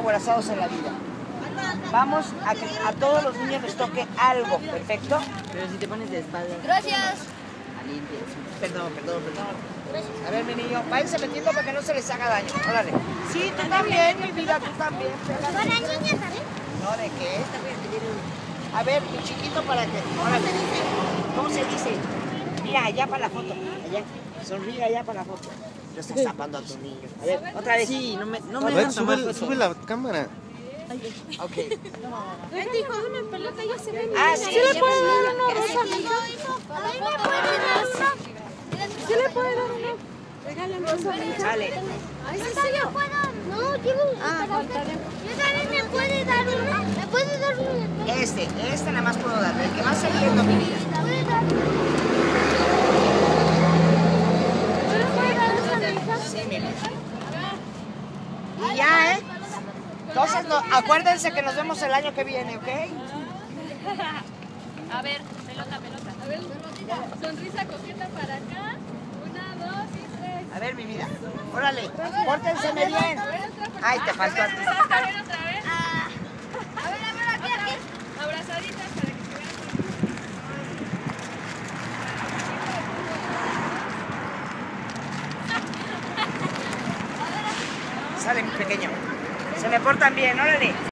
aborazados en la vida. Vamos a que a todos los niños les toque algo, ¿perfecto? Pero si te pones de espalda. Gracias. Perdón. A ver, mi niño, váyanse metiendo para que no se les haga daño. Órale. Sí, tú también, mi vida, tú también. Para niñas también. No, ¿de qué? A ver, mi chiquito, para que... Órale. ¿Cómo se dice? Mira, allá para la foto. Allá. Sonríe allá para la foto. No estás tapando a tu niño. A ver, otra vez. Sí, no me A ver, dejan tomar foto. sube la cámara. Ok. Él dijo una pelota ya se ve. Ah, sí. ¿Sí le puede dar una rosa, amiga? ¿Sí le puede dar una? Regálame rosa, amiga. Sale. Ay, sí, yo puedo. No, quiero. Yo también me puede dar una. ¿Me puede dar una? Este nada más puedo darle. El que va saliendo, mi vida. ¿Me puede dar una? ¿Me puede dar una, amiga? Sí, mi vida. Y ya, ¿eh? Entonces, acuérdense que nos vemos el año que viene, ¿ok? A ver, pelota. A ver, sonrisa coqueta para acá. 1, 2 y 3. A ver, mi vida. Órale, pórtenseme bien. Ay, te faltó a ti. ¿Está bien otra vez? A ver, aquí. Abrazaditas para que se vean. Sale, mi pequeño. Se me portan bien, órale.